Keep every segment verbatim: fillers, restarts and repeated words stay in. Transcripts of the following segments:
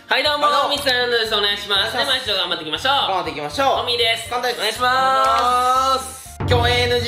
はいどうもみつさんです。お願いします。で、毎週頑張っていきましょう。 頑張っていきましょう。 トミーです。 簡単です。 お願いします。 今日 エヌジ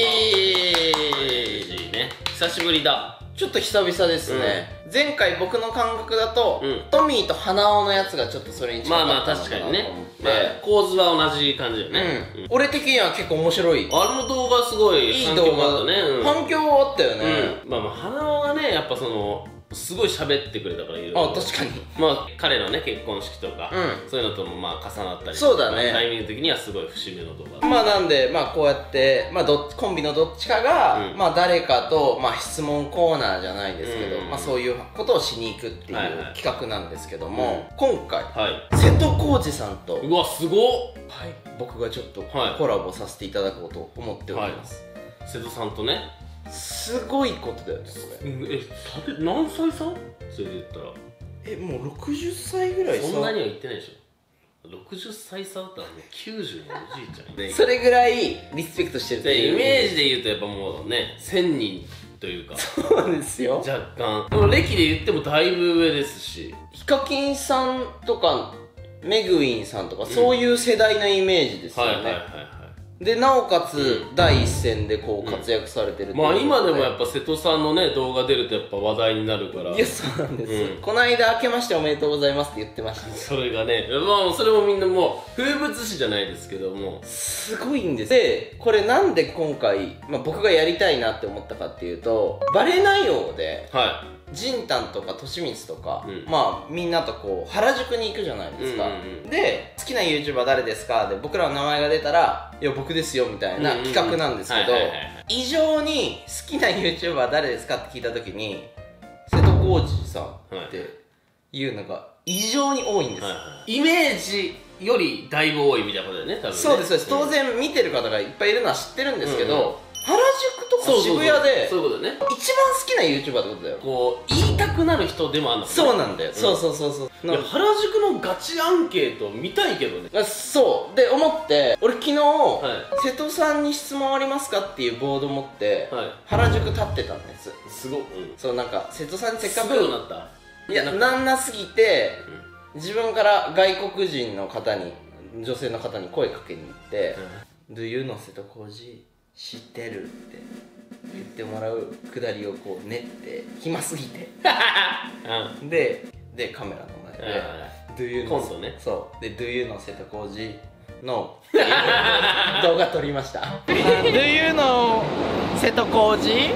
ーね、久しぶりだ。 ちょっと久々ですね、うん、前回僕の感覚だと、うん、トミーと花尾のやつがちょっとそれに近かったのかなと思って。まあまあ確かにね、まあ、構図は同じ感じよね、 うんうん、俺的には結構面白い。 あれの動画すごいいい動画だね、うん、反響あったよね、 うん、まあまあ花尾がねやっぱそのすごい喋ってくれたからいろいろ。 あ、確かに。 まあ彼のね結婚式とか、うん、そういうのともまあ重なったり、 そうだね、 タイミング的にはすごい節目の動画。 まあなんでまあこうやってまあどコンビのどっちかが、うん、まあ誰かとまあ質問コーナーじゃないですけど、うん、まあそういうことをしに行くっていう企画なんですけども、はいはい、今回、はい、瀬戸康史さんと、 うわすごっ、 はい、僕がちょっとコラボさせていただこうと思っております、 はい、瀬戸さんとね。 すごいことだよねこれ。 え、さて何歳差？それで言ったらえ、もうろくじゅっさいぐらい差。 そんなには言ってないでしょ。ろくじゅっさい差だったらもうきゅうじゅうのおじいちゃんそれぐらいリスペクトしてるっていうイメージで言うとやっぱもうねせんにんというかそうですよ。 若干でも歴で言ってもだいぶ上ですし、 ヒカキンさんとかメグウィンさんとか、うん、そういう世代のイメージですよね。はいはいはいはい。でなおかつ第一線でこう活躍されてるっていう、 まあ今でもやっぱ瀬戸さんのね動画出るとやっぱ話題になるから。 いやそうなんです、うん、この間明けましておめでとうございますって言ってました。 それがねまあそれもみんなもう風物詩じゃないですけどもすごいんです。でこれなんで今回、まあ、僕がやりたいなって思ったかっていうとバレないようで、はい、ジンタンとかとしみつとか、うん、まあみんなとこう原宿に行くじゃないですか、うんうんうん、で好きな YouTuber 誰ですかで僕らの名前が出たらいや僕ですよみたいな企画なんですけど、異常に好きな YouTuber 誰ですかって聞いた時に瀬戸康史さんっていうのが異常に多いんですよ、はいはい、 イメージよりだいぶ多いみたいなことだよね多分ね。 そうですそうです、うん、当然見てる方がいっぱいいるのは知ってるんですけど、うんうん、原宿とか渋谷でそういうことね、 一番好きな YouTuber ってことだよ。 こう言いたくなる人でもあるの、ね、 そうなんだよ、うん、そうそうそうそう。 いや原宿のガチアンケート見たいけどね。 そうで思って俺昨日、はい、瀬戸さんに質問ありますかっていうボード持って、はい、原宿立ってたんです。 すごい、うん、 そうなんか瀬戸さんにせっかくすごいなった。 いやなんなすぎて、うん、自分から外国人の方に女性の方に声かけに行って「Do you know 瀬戸康史知ってる?」って言ってもらうくだりをこう練って暇すぎてうん、ででカメラの前で「Do you know」 コントね。 そうで「Do you know 瀬戸康史の」動画撮りました「Do you know 瀬戸康史?」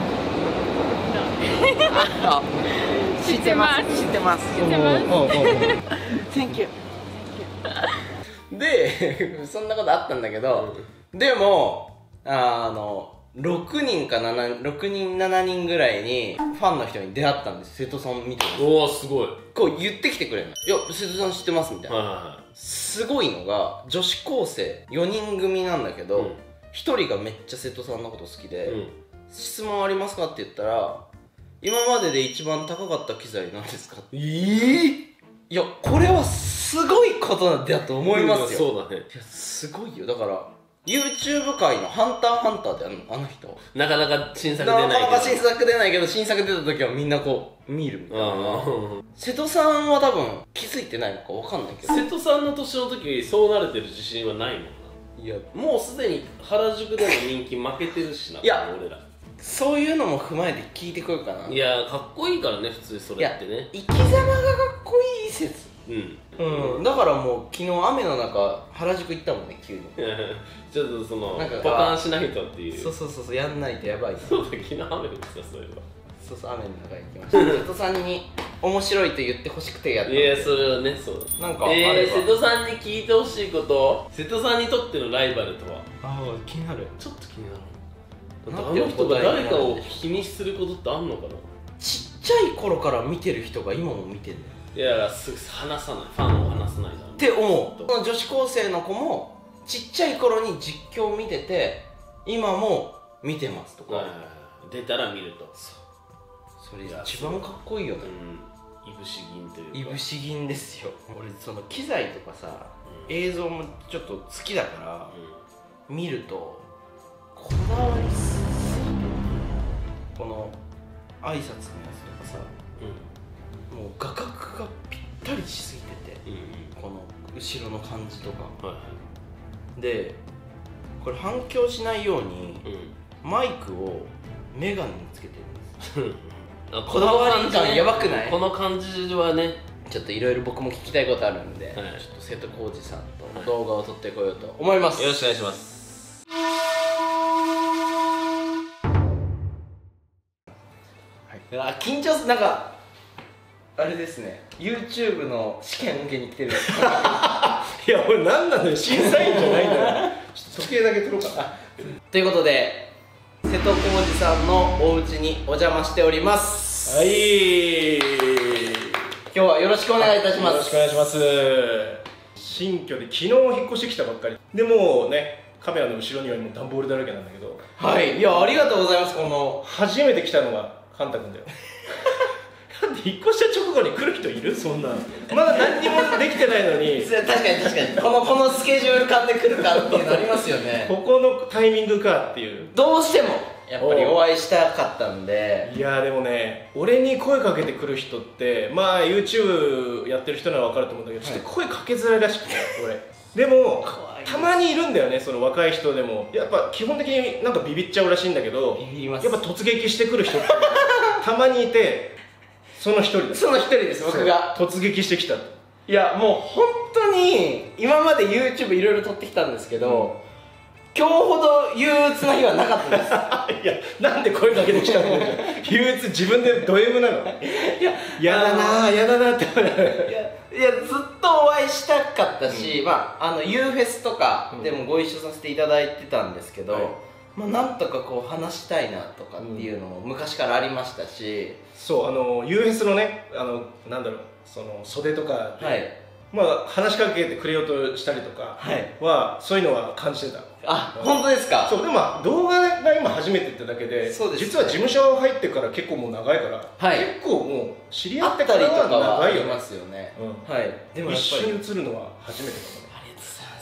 知ってます知ってます知ってます Thank you でそんなことあったんだけど、うん、でもあのろくにんかななろくにんななにんぐらいにファンの人に出会ったんです。瀬戸さん見てます。 おおすごい。 こう言ってきてくれるの。いや瀬戸さん知ってますみたいな、はいはいはい、すごいのが女子高生よにん組なんだけど、うん、ひとりがめっちゃ瀬戸さんのこと好きで、うん、質問ありますかって言ったら今までで一番高かった機材なんですか。えー、いやこれはすごいことだと思いますよ。 そうだね。 いやすごいよ。だから YouTube 界のハンターハンターであるのあの人。 なかなか新作出ないけどなかなか新作出ないけど新作出た時はみんなこう見るみたいな。瀬戸さんは多分気づいてないのかわかんないけど瀬戸さんの年の時そうなれてる自信はないもんな。いやもうすでに原宿での人気負けてるしな。 いや俺らそういうのも踏まえて聞いてこようかな。 いやかっこいいからね普通それってね。 生き様がかっこいい説。うん、うん、だからもう昨日雨の中原宿行ったもんね急にちょっとそのなんかボタンしないとっていう。 そうそうそうそうやんないとやばい。 そうだ昨日雨降ってたそういえば。 そうそう雨の中行きました瀬戸さんに面白いと言ってほしくてやった。 いやそれはねそうだなんかえー、瀬戸さんに聞いてほしいこと。瀬戸さんにとってのライバルとは。 ああ気になる。 ちょっと気になる。あの人が誰かを気にすることってあんのかな。 ちっちゃい頃から見てる人が今も見てるんだよ。 いやすぐ話さないファンを話さないだろって思う。この女子高生の子もちっちゃい頃に実況を見てて今も見てますとか、はいはいはい、 出たら見ると。 そうそれ一番かっこいいよね。 うん、いぶし銀というかいぶし銀ですよ。俺その機材とかさ、うん、映像もちょっと好きだから、うん、見るとこだわりすぎてこの挨拶のやつとかさ、うん、もう画角がぴっったりしすぎてて、うん、この後ろの感じとか、はい、でこれ反響しないように、うん、マイクをメガネにつけてるんですこだわり感やばくない？ この感じはね、 ちょっといろいろ僕も聞きたいことあるんで、はい、ちょっと瀬戸康史さんと動画を撮ってこようと思います、 はい、よろしくお願いします。 はい、あ、緊張する。なんかあれですね、 YouTube の試験受けに来てるいや俺何なのよ、審査員じゃないんだよちょっと時計だけ取ろうかなということで瀬戸康史さんのお家にお邪魔しております。 はい、今日はよろしくお願いいたします。 よろしくお願いします。新居で昨日引っ越してきたばっかりで、もうねカメラの後ろにはもう段ボールだらけなんだけど、 はい、いやありがとうございます。この初めて来たのがカンタ君だよなんで引っ越した直後に来る人いる？そんなまだ何にもできてないのに確かに確かにこのこのスケジュール感で来るかっていうのありますよねここのタイミングかっていう、 どうしてもやっぱりお会いしたかったんで。 いやでもね、俺に声かけてくる人ってまあ YouTube やってる人なら分かると思うんだけど、はい、ちょっと声かけづらいらしくて俺でもたまにいるんだよね、その若い人でもやっぱ基本的になんかビビっちゃうらしいんだけど、やっぱ突撃してくる人ってたまにいて、その一人です。 その一人です、僕が突撃してきた。 いやもう本当に今まで YouTube いろいろ撮ってきたんですけど、うん、今日ほど憂鬱な日はなかったですいやなんで声かけてきたの憂鬱自分でド M なのいややだなやだなっていやいやずっとお会いしたかったし、うん、まああの U フェスとかでもご一緒させていただいてたんですけど、うん、まあ、なんとかこう話したいなとかっていうのも昔からありましたし、うん、 そうあの ユーエス のね、あのなんだろう、その袖とかで、はい、まあ話しかけてくれようとしたりとかは、はい、そういうのは感じてた。 あ、本当ですか？ そうでもまあ動画が今初めてってだけで、そうです、ね、実は事務所入ってから結構もう長いから、はい、結構もう知り合ってからは長いよね。あますよね、うん、はい。でも一緒に映るのは初めてかも。 ありがとうございます。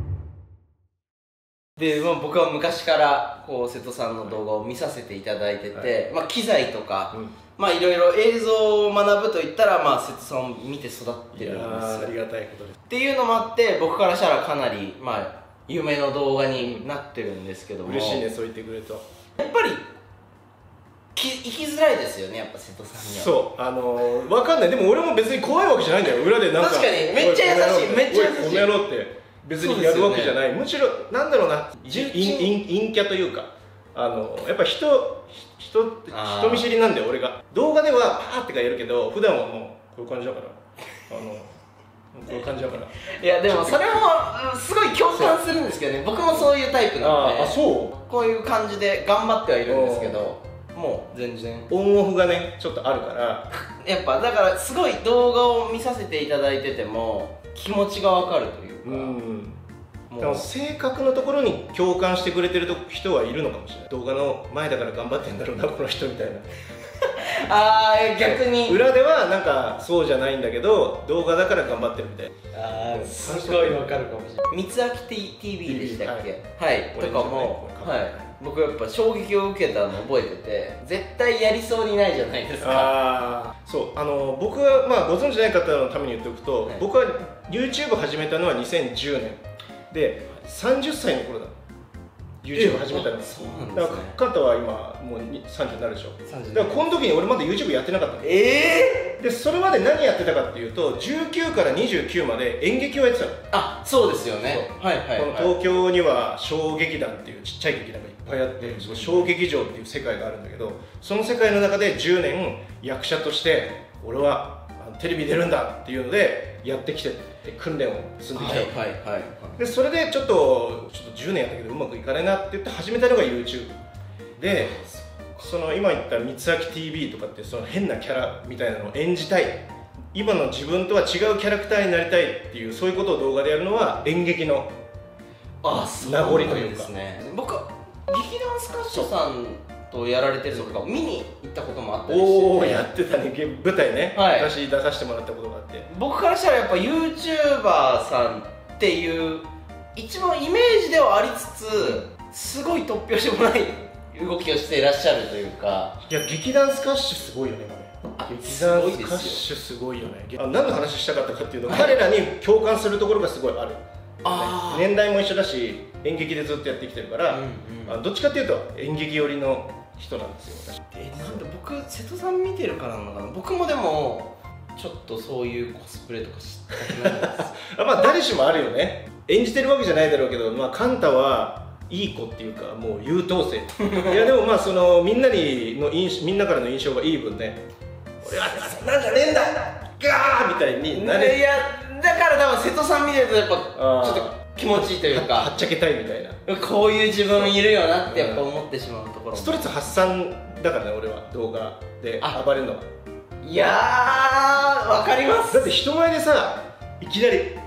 で、まあ、僕は昔からこう瀬戸さんの動画を見させていただいてて、はい、まあ、機材とか、うん、まあいろいろ映像を学ぶといったら、まあ瀬戸さんを見て育ってるんですよ。 ありがたいことです。 っていうのもあって僕からしたらかなりまあ夢の動画になってるんですけども、 嬉しいね、そう言ってくれると。 やっぱりき生きづらいですよね、やっぱ瀬戸さんには。 そうあのー、分かんない。でも俺も別に怖いわけじゃないんだよ。裏でなんか確かにめっちゃ優しい、めっちゃ優しい。 この野郎って別にやるわけじゃない、ね、むしろなんだろうな、陰陰キャというか、あのやっぱ人人人見知りなんだよ俺が。動画ではパーってかやるけど、普段はもうこういう感じだから、あのこういう感じだから。 いやでもそれもすごい共感するんですけどね。僕もそういうタイプなので、 ああそうこういう感じで頑張ってはいるんですけど、もう全然オンオフがねちょっとあるからやっぱだからすごい動画を見させていただいてても気持ちが分かるというか、うん、 でも性格のところに共感してくれてる人はいるのかもしれない。動画の前だから頑張ってんだろうなこの人みたいなああ逆に裏ではなんかそうじゃないんだけど動画だから頑張ってるみたいな。 ああすごい分かるかもしれない。三つ秋 ティーブイ でしたっけ、はい、はい、とかも、はい、僕やっぱ衝撃を受けたの覚えてて、絶対やりそうにないじゃないですか。 ああそうあの僕はまあご存知ない方のために言っておくと、はい、僕は YouTube 始めたのはにせんじゅうねんでさんじゅっさいの頃だ。YouTube 始めたの。そうなんですね。カンタは今もうさんじゅうになるでしょ。だからこの時に俺まだ YouTube やってなかったの。 ええー、 でそれまで何やってたかっていうと、じゅうきゅうからにじゅうきゅうまで演劇をやってたの。 あ、そうですよね。はいはい、はい、 この東京には小劇団っていうちっちゃい劇団がいっぱいあって、うん、その小劇場っていう世界があるんだけど、その世界の中でじゅうねん役者として俺はテレビ出るんだっていうのでやってきて訓練を積んできた。はいはいはい。でそれでちょっとちょっとじゅうねんやったけどうまくいかないなって言って始めたのが YouTube で、その今言った三つ秋 ティーブイ とかってその変なキャラみたいなのを演じたい、今の自分とは違うキャラクターになりたいっていう、そういうことを動画でやるのは演劇の名残というか。 僕劇団スカッシュさんとやられてるとか見に行ったこともあったりして、 おおやってたね、舞台ね、はい、私出させてもらったことがあって、 僕からしたらやっぱ YouTuber さんっていう一番イメージではありつつ、すごい突拍子もない動きをしていらっしゃるというか。 いや劇団スカッシュすごいよね今ね。劇団スカッシュすごいよね。あ、何の話したかったかっていうと、彼らに共感するところがすごいある。あ、年代も一緒だし演劇でずっとやってきてるから、うんうん、どっちかっていうと演劇寄りの人なんですよ。 え、なんで僕瀬戸さん見てるからなのかな。僕もでもちょっとそういうコスプレとか知ったくないですあ、まあ誰しもあるよね。演じてるわけじゃないだろうけど、まあカンタはいい子っていうかもう優等生いやでもまあそのみんなにの印みんなからの印象がいい分ね、俺はそんなんじゃねえんだガーみたいになれ。 いやだから多分瀬戸さん見てるとやっぱちょっと気持ちいいというか、 はっちゃけたいみたいな、 こういう自分いるよなってやっぱ思ってしまうところも、 ストレス発散だからね俺は動画で暴れるのは。 いやーわかります。 だって人前でさいきなりえ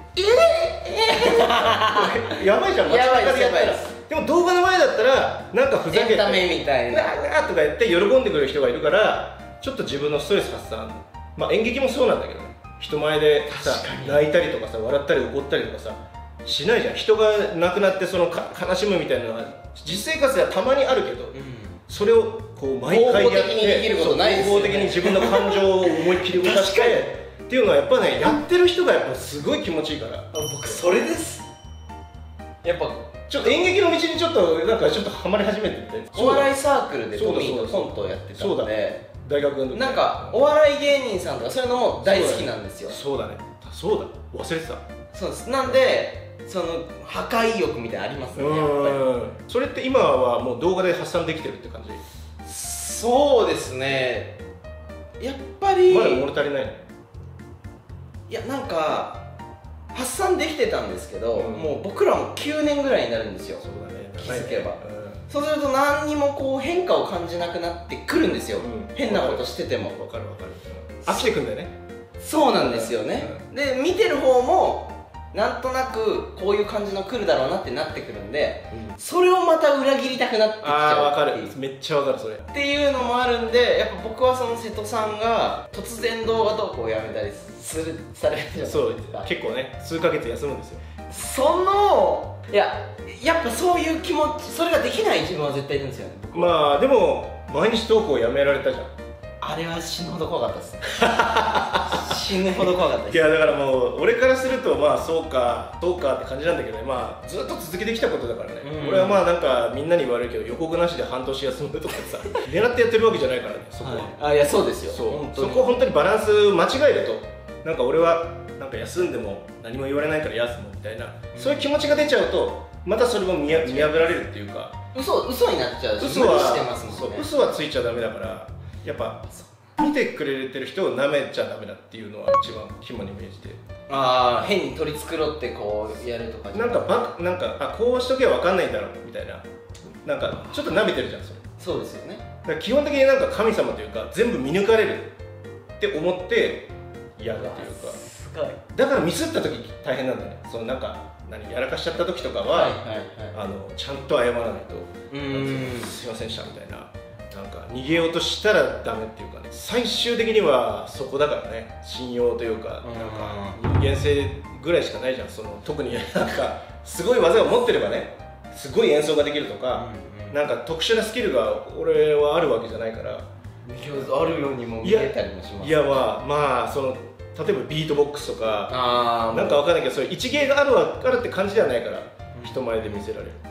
えやばいじゃん、街中でやったら。でも動画の前だったらなんかふざけてエンタメみたいななーとか言って喜んでくれる人がいるからちょっと自分のストレス発散、まあ演劇もそうなんだけどね、人前でさ泣いたりとかさ笑ったり怒ったりとかさしないじゃん。人が亡くなってそのか悲しむみたいなのは実生活ではたまにあるけど、うん、それをこう毎回やって合法的に自分の感情を思いっきり動かしてっていうのはやっぱね、やってる人がやっぱすごい気持ちいいから。 僕それです。やっぱちょっと演劇の道にちょっとなんかちょっとハマり始めてて、 お笑いサークルでトミーとコントをやってたので、 大学の時なんかお笑い芸人さんとかそういうのも大好きなんですよ。 そうだね、そうだ、忘れてた。 そうです。なんでその破壊欲みたいなのありますね、やっぱり。 それって今はもう動画で発散できてるって感じ？ そうですね、やっぱりまだ物足りないの？ いや、なんか発散できてたんですけど、うん、もう僕らもきゅうねんぐらいになるんですよ。そうだね、気づけば、うん、そうすると何にもこう変化を感じなくなってくるんですよ、うん、変なことしてても。 分かる分かる、飽きてくんだよね。 そうなんですよね、うん、で見てる方もなんとなくこういう感じの来るだろうなってなってくるんで、うん、それをまた裏切りたくなってきちゃう。 あー、分かる、めっちゃ分かるそれっていうのもあるんで、やっぱ僕はその瀬戸さんが突然動画投稿をやめたりするされるじゃないですか。 そう結構ね、数ヶ月休むんですよ。 そのいややっぱそういう気持ち、それができない自分は絶対いるんですよね。 まあでも毎日投稿やめられたじゃん。 あれは死ぬほど怖かったです死ぬほど怖かったです。 いやだからもう俺からするとまあそうかそうかって感じなんだけどね、まあずっと続けてきたことだからね、うん、俺はまあなんかみんなに言われるけど予告なしで半年休むとかさ狙ってやってるわけじゃないからね、そこは、はい、 あ、いやそうですよ。 そうそこ本当にバランス間違えるとなんか俺はなんか休んでも何も言われないから休むみたいな、うん、そういう気持ちが出ちゃうとまたそれも見破られるっていうか、 嘘嘘になっちゃうし、 嘘はしてますもんね。 嘘はついちゃダメだから、やっぱ見てくれてる人をなめちゃダメだっていうのは一番肝に銘じて。 ああ、変に取り繕ってこうやるとかじゃなんかバなんかあこうしとけば分かんないんだろうみたいな、なんかちょっとなめてるじゃんそれ。 そうですよね。 だから基本的になんか神様というか全部見抜かれるって思って嫌だというか、 すごい。 だからミスった時大変なんだよね。そのなんか何やらかしちゃった時とかは、はいはいはい、あのちゃんと謝らないと、うーんすいませんでしたみたいな。なんか逃げようとしたらダメっていうかね、最終的にはそこだからね、信用というか、なんか人間性ぐらいしかないじゃん。その特になんかすごい技を持ってればね、すごい演奏ができるとか、うんうん、なんか特殊なスキルが俺はあるわけじゃないから。 あるようにも見えたりもします、ね、 いやまあまあその例えばビートボックスとかあなんかわかんないけど、そういう一芸があるわかるって感じではないから、うん、人前で見せられる。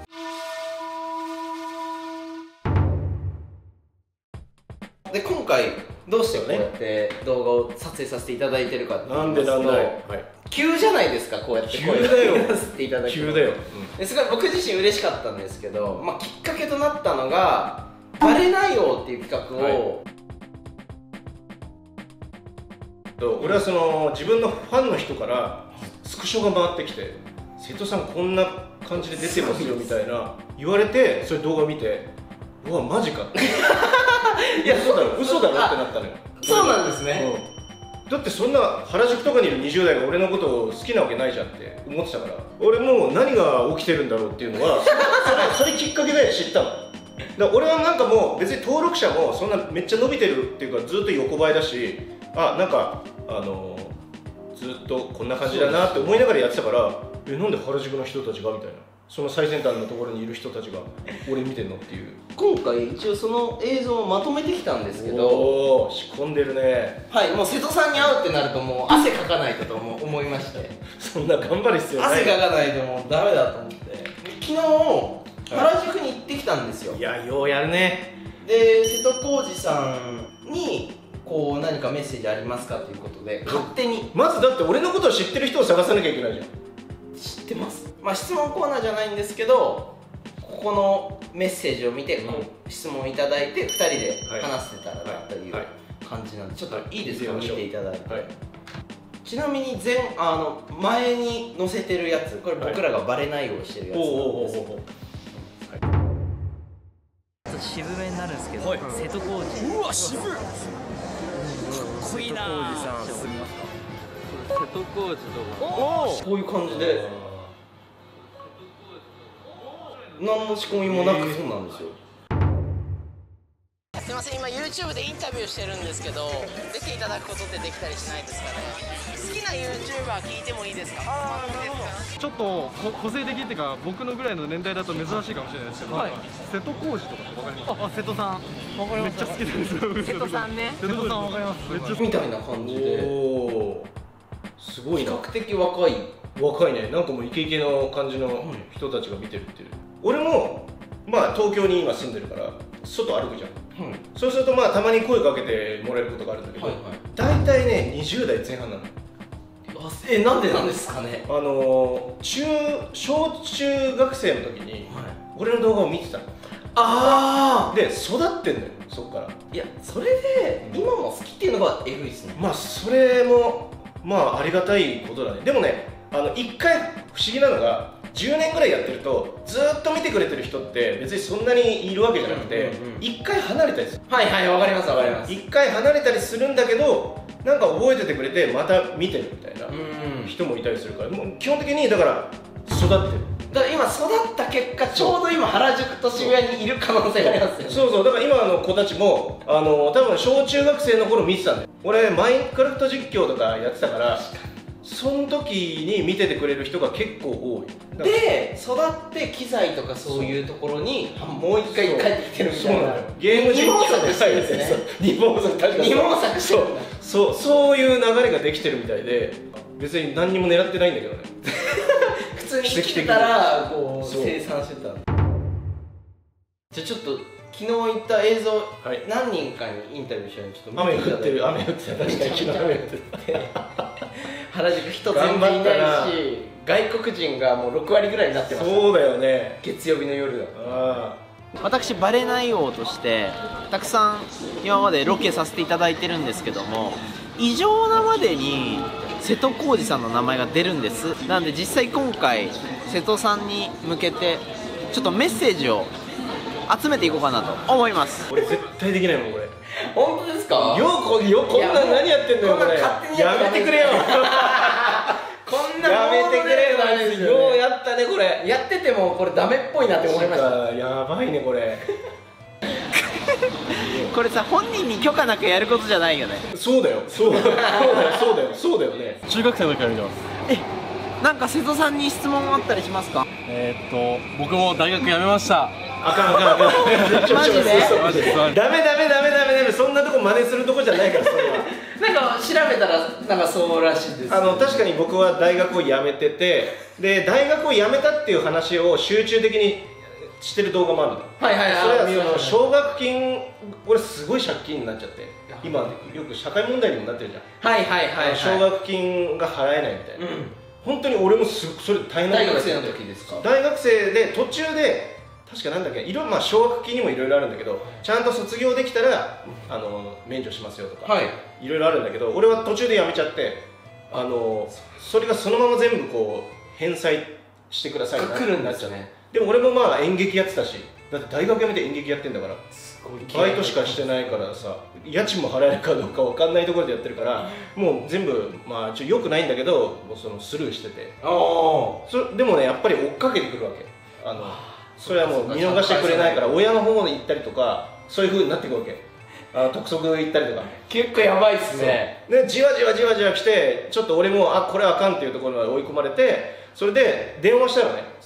で今回どうしてこうやって動画を撮影させていただいてるかって言いますと、なんでなんだい、はい、急じゃないですか、こうやって声を出していただいて。 急だよ、 うん、すごい僕自身嬉しかったんですけど、まあ、きっかけとなったのがバレないよっていう企画を、はい、 俺はその自分のファンの人からスクショが回ってきて、瀬戸さんこんな感じで出てますよみたいな言われて、それ動画見て、うわマジかいや嘘だろ嘘だろってなったのよ。 そうなんですね、 うん、だってそんな原宿とかにいるにじゅう代が俺のことを好きなわけないじゃんって思ってたから、俺もう何が起きてるんだろうっていうのはそれ、それきっかけで知ったの。だから俺はなんかもう別に登録者もそんなめっちゃ伸びてるっていうか、ずっと横ばいだし、あなんかあのー、ずっとこんな感じだなって思いながらやってたから、えなんで原宿の人たちがみたいな、 その最先端のところにいる人たちが俺見てんのっていう。 今回一応その映像をまとめてきたんですけど、 おお仕込んでるね。 はい、もう瀬戸さんに会うってなるともう汗かかないとと思いましてそんな頑張る必要ない。 汗かかないともうダメだと思って昨日原宿に行ってきたんですよ。 いやようやるね。 で瀬戸康史さんにこう何かメッセージありますかということで勝手に。 まずだって俺のことを知ってる人を探さなきゃいけないじゃん。 知ってます。まあ質問コーナーじゃないんですけど、ここのメッセージを見てこう質問いただいてふたりで話せたらなという感じなんで、ちょっといいですか、見ていただいて。ちなみに前あの前に載せてるやつ、これ僕らがバレないようにしてるやつなんですけど、 渋めになるんですけど、瀬戸康史。うわ渋い。かっこいいな。瀬戸康史とかこういう感じで何の仕込みもなくそうなんですよ。 すいません、今 YouTube でインタビューしてるんですけど、出ていただくことってできたりしないですかね。好きな YouTuber 聞いてもいいですか。あー、 ちょっと個性的っていうか、僕のぐらいの年代だと珍しいかもしれないですけど、はい、瀬戸康史とかってわかります？あ、瀬戸さんわかります。めっちゃ好きです瀬戸さんね。瀬戸さんわかります。めっちゃ好きみたいな感じで。おすごいな。 比較的若い若いね。なんかもうイケイケの感じの人たちが見てるっていう。俺もまあ東京に今住んでるから外歩くじゃん、うん、そうするとまあたまに声かけてもらえることがあるんだけど、はいはい、大体ねにじゅうだいぜん半なの。 え、なんでなんですかね。 あの中小中学生の時に、はい、俺の動画を見てたの。ああで育ってんのよ、そっから。 いやそれで今も好きっていうのがエグいっすね。 まあそれもまあありがたいことだね。でもね、あの一回不思議なのがじゅうねんぐらいやってるとずっと見てくれてる人って別にそんなにいるわけじゃなくて、一回離れたりする。 はいはい、わかりますわかります。 一回離れたりするんだけど、なんか覚えててくれてまた見てるみたいな人もいたりするから、もう基本的にだから育ってる。 だから今育った結果、ちょうど今原宿と渋谷にいる可能性がありますよね。 そうそう、だから今の子たちもあの多分小中学生の頃見てたんだよ。俺マインクラフト実況とかやってたから、その時に見ててくれる人が結構多い。 で育って機材とかそういうところにもう一回帰ってきてるみたいな。 ゲーム実況で入ってね、二毛作確かに二毛作してる。 そうそういう流れができてるみたいで、別に何にも狙ってないんだけどね普通に生きてたらこう生産してた。じゃあちょっと昨日行った映像、はい、何人かにインタビューしたのちょっと雨降ってる、雨降ってる、確かに昨日雨降ってる原宿人全然いないし、外国人がもうろくわりぐらいになってました。 そうだよね、 月曜日の夜だ。 あ私バレない王としてたくさん今までロケさせていただいてるんですけども、異常なまでに瀬戸康史さんの名前が出るんです。なんで実際今回瀬戸さんに向けてちょっとメッセージを集めていこうかなと思います。 俺絶対できないもんこれ。 本当ですか。 よこよこんなん何やってんのよこれ。やめてくれよこんなやめてくれよ。ようやったねこれ。やっててもこれダメっぽいなって思いました。 やばいねこれこれさ、本人に許可なくやることじゃないよね。 そうだよそうだよそうだよそうだよそうだよね。 中学生の時から見てます。 え、なんか瀬戸さんに質問あったりしますか。 えーっと僕も大学辞めました。 あかんあかんあかんマジでマジでダメダメダメダメダメ、そんなとこ真似するとこじゃないからそれはなんか調べたらなんかそうらしいです。 あの確かに僕は大学を辞めてて、で大学を辞めたっていう話を集中的にしてる動画もあるんだ。 はいはいはい。それはその奨学金、これすごい借金になっちゃって、今よく社会問題にもなってるじゃん。 はいはいはい。 奨学金が払えないみたいな。本当に俺もすそれ大変な。 大学生の時ですか。 大学生で途中で確かなんだっけ、いろまあ奨学金にもいろいろあるんだけど、ちゃんと卒業できたらあの免除しますよとか、いろいろあるんだけど、俺は途中で辞めちゃって、あのそれがそのまま全部こう返済してくださいになっちゃうね。 でも俺もまあ演劇やってたし、だって大学辞めて演劇やってんだから、バイトしかしてないからさ、家賃も払えるかどうか分かんないところでやってるから、もう全部まあちょよくないんだけど、もうそのスルーしてて、あそでもねやっぱり追っかけてくるわけ。あのそれはもう見逃してくれないから、親の方に行ったりとかそういう風になってくるわけ。あの督促行ったりとか結構やばいっすね。 でじわじわじわじわ来て、ちょっと俺もあこれあかんっていうところまで追い込まれて、それで電話したのね、その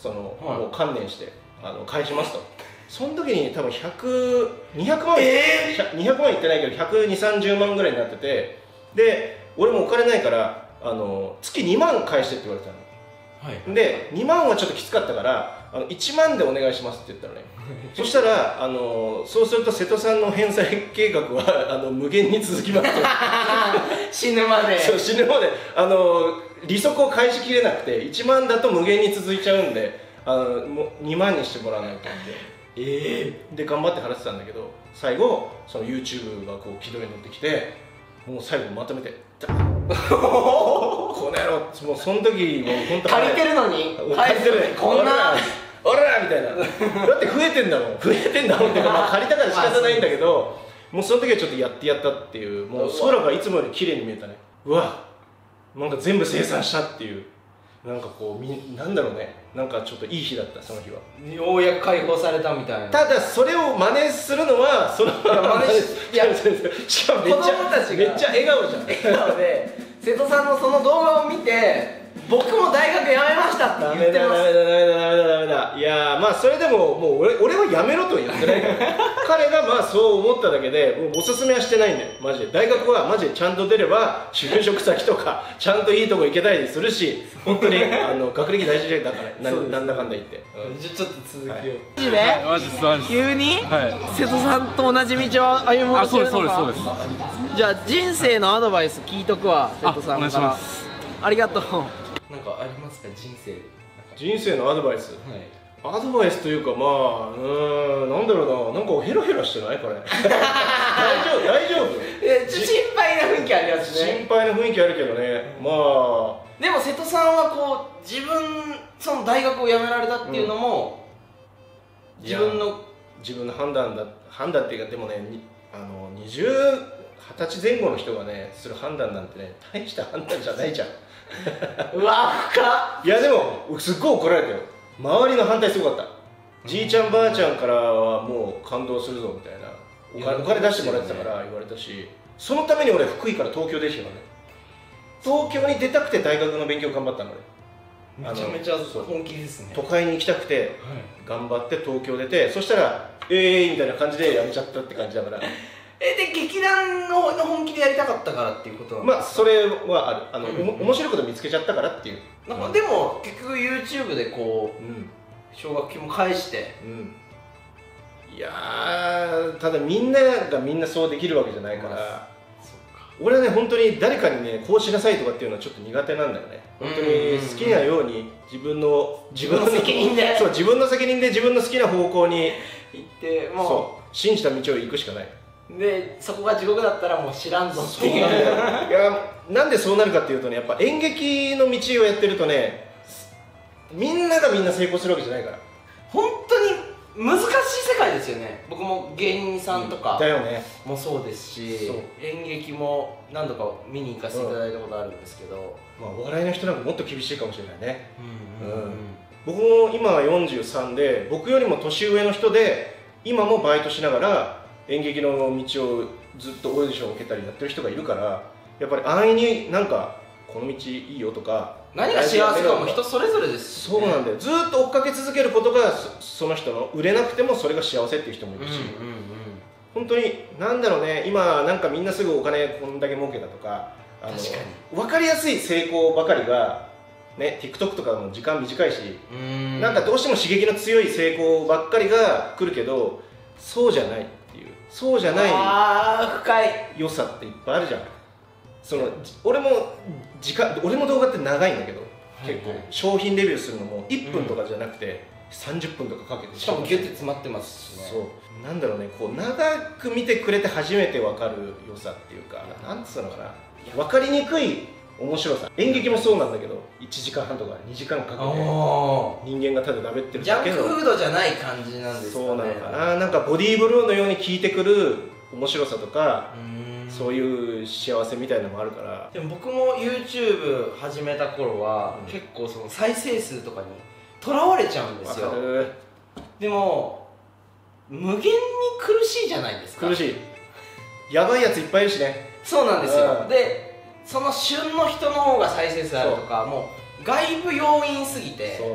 もう観念してあの返しますと。その時に多分ひゃく、にひゃくまん、えー、にひゃくまんいってないけどひゃくにじゅう、さんじゅうまんぐらいになってて、で俺もお金ないからあの月にまん返してって言われたの。はい、でにまんはちょっときつかったからあのいちまんでお願いしますって言ったのねそしたらあのそうすると瀬戸さんの返済計画はあの無限に続きます死ぬまでそう死ぬまであの利息を返しきれなくていちまんだと無限に続いちゃうんであのもうにまんにしてもらわないとってええー、で頑張って払ってたんだけど最後その YouTube がこう軌道に乗ってきてもう最後まとめてこの野郎もうその時もう本当借りてるのに借りてるねこんな俺らみたいなだって増えてんだもん増えてんだもんっていうか、まあ、借りたから仕方ないんだけどもうその時はちょっとやってやったっていうもう空がいつもより綺麗に見えたねうわなんか全部清算したっていうなんかこうみなんだろうねなんかちょっといい日だったその日はようやく解放されたみたいなただそれを真似するのはその真似しいやしかもめっちゃ子供たちがめっちゃ笑顔じゃん笑顔で瀬戸さんのその動画を見て僕も大学辞めましたって言ってます。 ダメだダメだダメだダメだダメだいやーまあそれでももう俺俺は辞めろとは言ってないから彼がまあそう思っただけでもうおすすめはしてないんだよマジで大学はマジでちゃんと出れば就職先とかちゃんといいとこ行けたりするし本当にあの学歴大事だからななんだかんだ言って、 うん、ちょっと続きを、はい、 マジで、はい、マジですマジです急に、はい、瀬戸さんと同じ道を歩もうとしてるのか。あ、そうですそうですそうです。じゃあ人生のアドバイス聞いとくわ瀬戸さんから。お願いします。ありがとう。 なんかありますか人生人生のアドバイス、はい、アドバイスというかまあうーんなんだろうななんかヘラヘラしてないこれ大丈夫大丈夫え心配な雰囲気ありますね心配な雰囲気あるけどねまあでも瀬戸さんはこう自分その大学を辞められたっていうのも、うん、自分の自分の判断だ判断っていうかでもねあのにじゅう、はたちぜん後の人がねする判断なんてね大した判断じゃないじゃんうわ深っいやでもすっごい怒られたよ周りの反対すごかったじいちゃんばあちゃんからはもう感動するぞみたいなお金、お金出してもらってたから言われたしそのために俺福井から東京でしたからね東京に出たくて大学の勉強頑張ったの俺めちゃめちゃ本気ですね都会に行きたくて頑張って東京出てそしたらええーみたいな感じでやめちゃったって感じだからえで劇団の本気でやりたかったからっていうことなんですか。 まあそれはあるあの、うんうん、面白いこと見つけちゃったからっていうなんかでも結局 YouTube でこう、うん、奨学金も返して、うん、 いやーただみんながみんなそうできるわけじゃないから、まあ、俺はね本当に誰かにねこうしなさいとかっていうのはちょっと苦手なんだよね本当に好きなように自分の自分の責任でそう自分の責任で自分の好きな方向に行ってもうそう信じた道を行くしかないでそこが地獄だったらもう知らんぞっていういやなんでそうなるかっていうとねやっぱ演劇の道をやってるとねみんながみんな成功するわけじゃないから本当に難しい世界ですよね僕も芸人さんとかだよねもそうですし、演劇も何度か見に行かせていただいたことあるんですけど、 まあ、お笑いの人なんかもっと厳しいかもしれないね僕も今はよんじゅうさんで僕よりも年上の人で今もバイトしながら演劇の道をずっとオーディションを受けたりやってる人がいるからやっぱり安易になんかこの道いいよとか何が幸せかも人それぞれです、 ね、そうなんだよずっと追っかけ続けることが そ, その人の売れなくてもそれが幸せっていう人もいるし、うんうんうん、本当になんだろうね今なんかみんなすぐお金こんだけ儲けたとかあの確かに分かりやすい成功ばかりがね、TikTok とかも時間短いしんなんかどうしても刺激の強い成功ばっかりが来るけどそうじゃないっていうそうじゃない良さっていっぱいあるじゃんその俺も時間俺の動画って長いんだけど、はいはい、結構商品レビューするのもいっぷんとかじゃなくてさんじゅっぷんとかかけてしかもギュッて詰まってますしねそうなんだろうねこう長く見てくれて初めて分かる良さっていうかなんつうのかな分かりにくい面白さ演劇もそうなんだけどいちじかんはんとかにじかんかけて人間がただだべってるだけのジャンクフードじゃない感じなんですかねそうなのかななんかボディーブローのように効いてくる面白さとかそういう幸せみたいなのもあるからでも僕も YouTube 始めた頃は、うん、結構その再生数とかにとらわれちゃうんですよでも無限に苦しいじゃないですか苦しいやばいやついっぱいいるしねそうなんですよ、うん、でその旬の人の方が再生数あるとかもう外部要因すぎて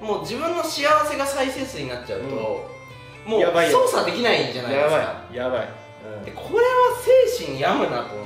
もう自分の幸せが再生数になっちゃうと、うん、もう操作できないじゃないですか。 やばいやばい、 うん、でこれは精神病むなと思って、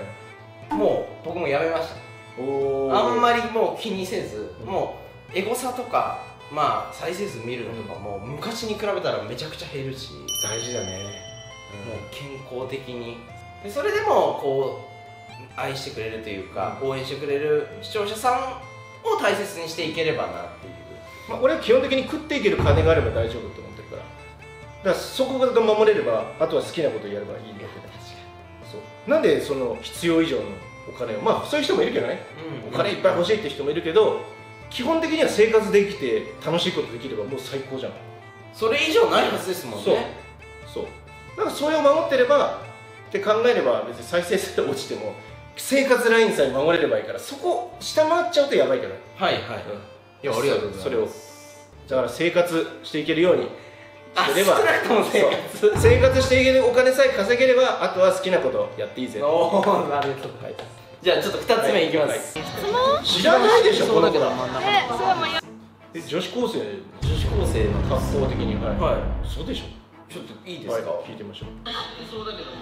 うん、もう僕もやめました。おあんまりもう気にせず、うん、もうエゴサとかまあ再生数見るのとかも昔に比べたらめちゃくちゃ減るし、 大事だね、 うん、もう健康的に。でそれでもこう愛してくれるというか、うん、応援してくれる視聴者さんを大切にしていければなっていう。 まあ俺は基本的に食っていける金があれば大丈夫と思ってるから、だからそこが守れればあとは好きなことをやればいいわけだ。そうなんでその必要以上のお金を、まあそういう人もいるけどね、うん、お金いっぱい欲しいって人もいるけど、基本的には生活できて楽しいことできればもう最高じゃん。 それ以上ないはずですもんね。 そうそうだからそれを守ってればって考えれば別に再生数落ちても生活ラインさえ守れればいいから、そこ下回っちゃうとやばいから。 はいはい、うん、いやありがとうございます。 それをだから生活していけるようにすれば、 生活生活していけるお金さえ稼げればあとは好きなことやっていいぜ。 おおなるほど、はい、じゃあちょっとふたつめいきます、はい、 質問知らないでしょこの子だ。 えそれもやえ女子高生女子高生の格好的にはい、はい、そうでしょ。 ちょっといいですか、 はい、聞いてみましょう。 そうだけど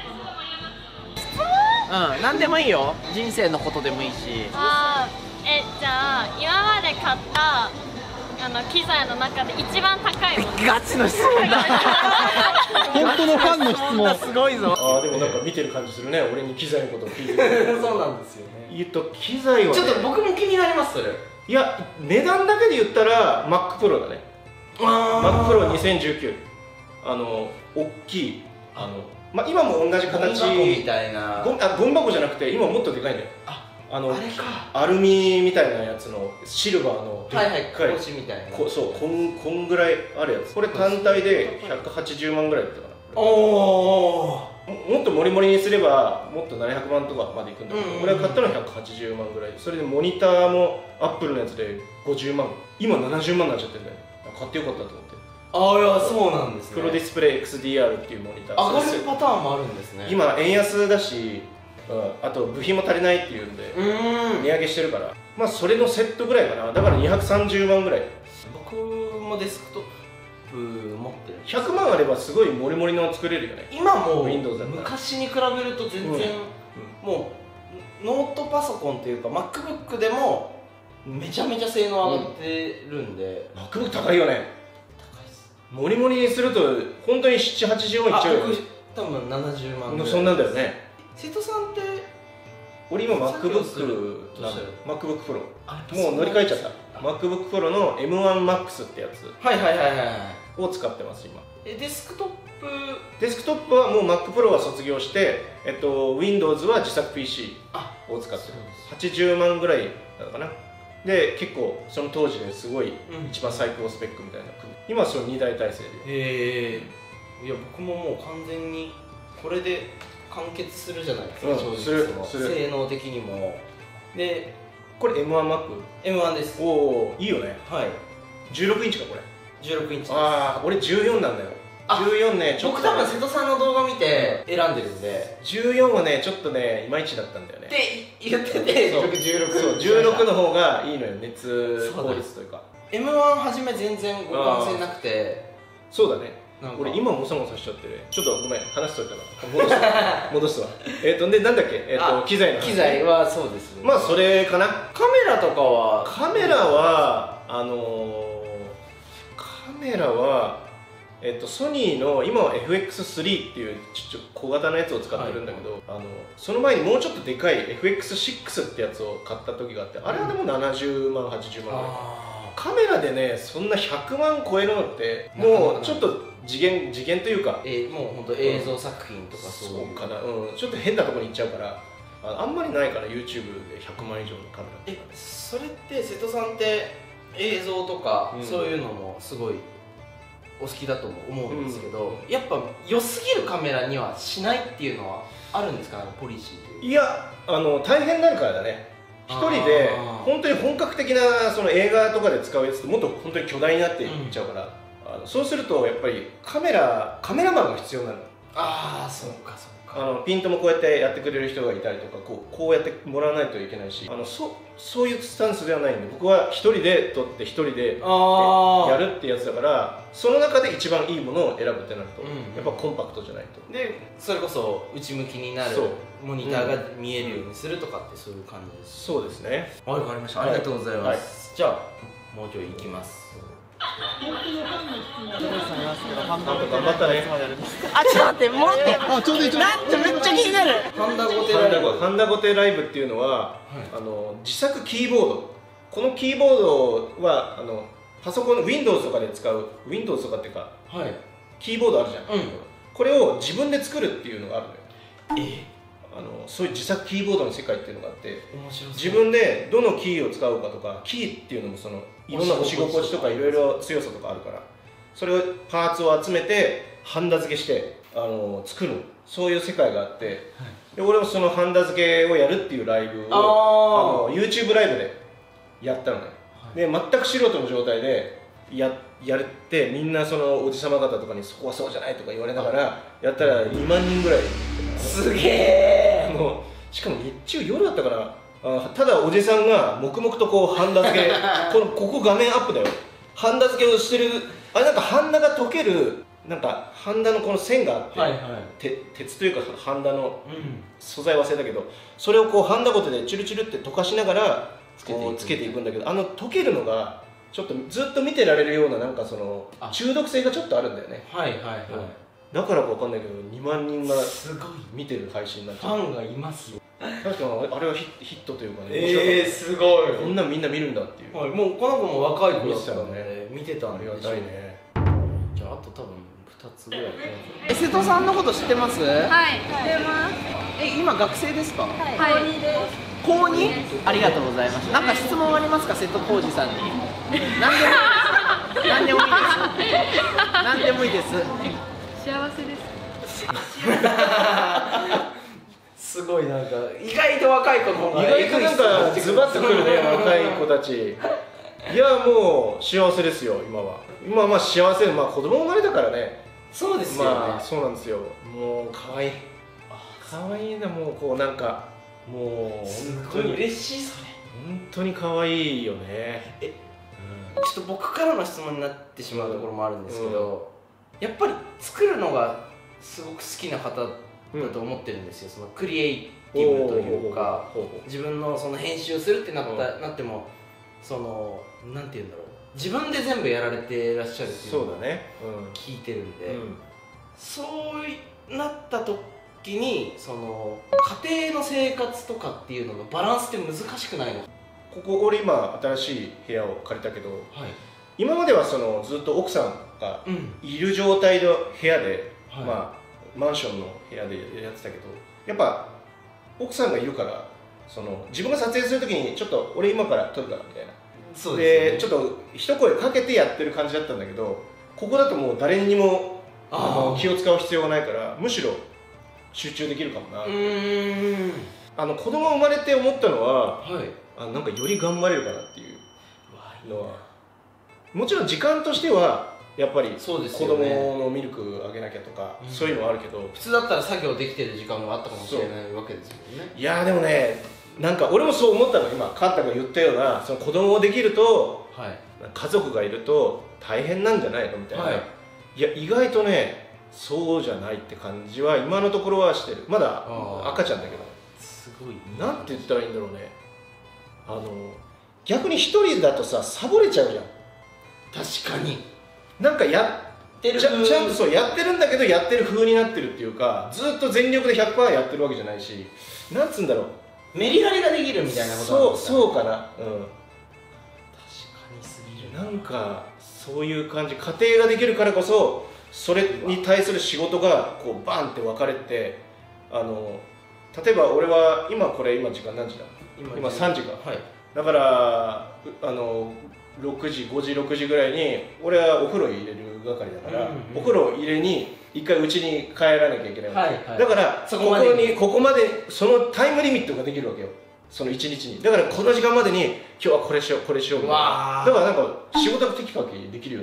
うん、何でもいいよ。人生のことでもいいし。 あーえじゃあ今まで買ったあの機材の中で一番高いもの。 ガチの質問だ。本当のファンの質問すごいぞ。 ああでもなんか見てる感じするね。俺に機材のことを聞いてる。 そうなんですよね。 言うと機材は、ね、 ちょっと僕も気になります。それいや値段だけで言ったら Mac Pro だね。Mac Pro にせんじゅうきゅう、あの大きいあのまあ今も同じ形。 ゴミ箱みたいな。 ゴミあゴミ箱じゃなくて今もっとでかいんだよ。ああのアルミみたいなやつのシルバーのでっかい、はいはい、みたいなこそうこんこんぐらいあるやつ。これ単体でひゃくはちじゅうまんぐらいだったかな。 おお。 もっとモリモリにすればもっとななひゃくまんとかまでいくんだけど、俺が買ったのはひゃくはちじゅうまんぐらい。それでモニターもアップルのやつでごじゅうまん、今ななじゅうまんになっちゃってるんだよ。買ってよかったと思って。 ああいやそうなんですね。 プロディスプレイ エックスディーアール っていうモニター上がるパターンもあるんですね。 今円安だし、うん、あと部品も足りないっていうんで値上げしてるから、まあそれのセットぐらいかな。だからにひゃくさんじゅうまんぐらい。 僕もデスクトップ持ってる。 ひゃくまんあればすごいモリモリの作れるよね。 今も Windows だったら昔に比べると全然、うんうん、もうノートパソコンというか MacBook でもめちゃめちゃ性能上がってるんで、 うん、MacBook 高いよね。高いです。モリモリにすると本当にななじゅうはちじゅうまんいっちゃうよ。 僕多分ななじゅうまんぐらい。 そんなんだよね。 瀬戸さんって俺今 MacBook MacBook Pro もう乗り換えちゃった。 MacBook Pro の エムワンマックス ってやつはいはいはいはいを使ってます今。 えデスクトップデスクトップはもう Mac Pro は卒業して、えっと、Windows は自作 ピーシー を使ってる。はちじゅうまんぐらいだったかな。で結構その当時ですごい一番最高スペックみたいな、うん、今はそのにだい体制で。 へえ。いや僕ももう完全にこれで完結するじゃないですか、 うん、するする性能的にも。でこれ エムワンマック？ エムワン です。 おおいいよね。 はい。 じゅうろくインチかこれ。 じゅうろくインチです。 ああ俺じゅうよんなんだよ。じゅうよんねちょっと僕多分瀬戸さんの動画見て選んでるんで、 じゅうよんはねちょっとねいまいちだったんだよねって言ってて、僕じゅうろく。 そうじゅうろくの方がいいのよ、熱効率というか。 エムワン はじめ全然互換性なくて。 そうだね。俺今もさもさしちゃってちょっとごめん話しといたな。戻すわ戻すわえっとでなんだっけ、えっと機材の話。 機材はそうです。 まあそれかな。 カメラとかはカメラはあのー、カメラはえっとソニーの今は エフエックススリー っていうちっちゃ小型のやつを使ってるんだけど、はい、あのその前にもうちょっとでかい エフエックスシックス ってやつを買った時があって、あれはでもななじゅうまんはちじゅうまんぐらい。カメラでねそんなひゃくまん超えるのってもうちょっと次元次元というか、 えー、もう本当映像作品とかそういう、 うん、そうかな、うん、ちょっと変なところに行っちゃうからあ, あんまりないから YouTube でひゃくまん以上のカメラ。 えそれって瀬戸さんって映像とか、うん、そういうのもすごいお好きだと思うんですけど、うん、やっぱ良すぎるカメラにはしないっていうのはあるんですか、ポリシーという。 いやあの大変になるからだね。一人で本当に本格的なその映画とかで使うやつってもっと本当に巨大になっていっちゃうから、うん、あのそうするとやっぱりカメラカメラマンが必要になる。 ああそうかそうか。 あのピントもこうやってやってくれる人がいたりとか、こうこうやってもらわないといけないし、あのそそういうスタンスではないんで、僕は一人で撮って一人でやるってやつだから、その中で一番いいものを選ぶってなると、うん、やっぱコンパクトじゃないと。 でそれこそ内向きになるモニターが見えるようにするとかってそういう感じです。 そうですね。 わかりました、ありがとうございます、はい、じゃあもうちょいいきます。 頑張ったね。あ、ちょっと待って、もうあ、ちょうどいい。なんてめっちゃ気になる。 ハンダゴテライブ、ハンダゴテライブっていうのは、はい、あの自作キーボード。このキーボードはあのパソコンの Windows とかで使う Windows とかっていうか、はい、キーボードあるじゃん、うん、これを自分で作るっていうのがあるのよ。えあのそういう自作キーボードの世界っていうのがあって、自分でどのキーを使うかとか、キーっていうのもそのいろんな押し心地とかいろいろ強さとかあるから、それをパーツを集めてハンダ付けしてあの作る、そういう世界があって、はい、で俺もそのハンダ付けをやるっていうライブをあの YouTube ライブでやったのね、はい、で全く素人の状態でややるってみんなそのおじさま方とかにそこはそうじゃないとか言われながらやったらにまんにんぐらい。 すげえ。 もうしかも日中夜だったから、あただおじさんが黙々とこうハンダ付けこのここ画面アップだよ、ハンダ付けをしてる、あれなんかハンダが溶けるなんかハンダのこの線があって、はいはい、て鉄というかハンダの素材忘れたけど、それをこうハンダゴテでチュルチュルって溶かしながらこうつけていくんだけど、あの溶けるのがちょっとずっと見てられるようななんかその中毒性がちょっとあるんだよね。 はいはいはい、うん、 だからかわかんないけどにまんにんが見てる配信になっちゃう。 ファンがいますよ。 確かにあれはヒットというかね、 えー、すごい。 こんなんみんな見るんだっていう、 はい、もうこの子も若い子だったので、 ね、 見てたんで。 ありがたいね。 じゃああと多分ふたつぐらい。 え、瀬戸さんのこと知ってます？ はい、知ってます。 え、今学生ですか？ はい、高にです。 高に？ありがとうございます。なんか質問ありますか、瀬戸康史さんに。何でもいいです。何でもいいです。何でもいいです。 幸せです。 すごいなんか意外と若い子の方が意外となんかズバッとくるね若い子たち。いやもう幸せですよ今は。今はまあ幸せで、まあ子供生まれたからね。 そうですよね。 まあそうなんですよ。もう可愛い。可愛いな、もうこうなんかもう本当に嬉しい。それ本当に可愛いよね。 え、うん、ちょっと僕からの質問になってしまうところもあるんですけど、うん、やっぱり作るのがすごく好きな方だと思ってるんですよ。そのクリエイティブというか、自分のその編集するってなった、なってもそのなんていうんだろう、自分で全部やられてらっしゃるっていうのを聞いてるんで、そうなった時にその家庭の生活とかっていうののバランスって難しくないの？ ここ俺今新しい部屋を借りたけど、はい、今まではそのずっと奥さんがいる状態の部屋で、はい、まあマンションの部屋でやってたけど、やっぱ奥さんがいるからその自分が撮影するときにちょっと俺今から撮るからみたいな、そうですね、でちょっと一声かけてやってる感じだったんだけど、ここだともう誰にもあの気を使う必要がないから、むしろ集中できるかもな。うーん、あの子供生まれて思ったのは、はい、あなんかより頑張れるかなっていうのは、もちろん時間としてはやっぱり子供のミルクあげなきゃとかそういうのはあるけど、 普通だったら作業できてる時間があったかもしれないわけですもんね。 いやーでもね、なんか俺もそう思ったの。今カンタが言ったような、その子供ができると、はい、家族がいると大変なんじゃないのみたいな、はい、いや意外とねそうじゃないって感じは今のところはしてる。まだ赤ちゃんだけど、 すごいなんて言ったらいいんだろうね。あの逆に一人だとさサボれちゃうじゃん。 確かになんかやってるちゃちゃんとそうやってるんだけどやってる風になってるっていうか、ずっと全力で ひゃくパーセント やってるわけじゃないし、なんつうんだろう、 メリハリができるみたいなことなんですかね。そうそうかな、うん、確かにすぎる。 なんかそういう感じ、家庭ができるからこそそれに対する仕事がこうバンって分かれて、あの例えば俺は今これ今時間何時だ、今, 今さんじか、はい、だからあのろくじごじろくじぐらいに俺はお風呂入れる係だから、うんうん、お風呂入れに一回家に帰らなきゃいけない、はいはい、だからここにここまでそのタイムリミットができるわけよ、そのいちにちに。だからこの時間までに今日はこれしようこれしようみたいな、だからなんか仕事がテキパキできるように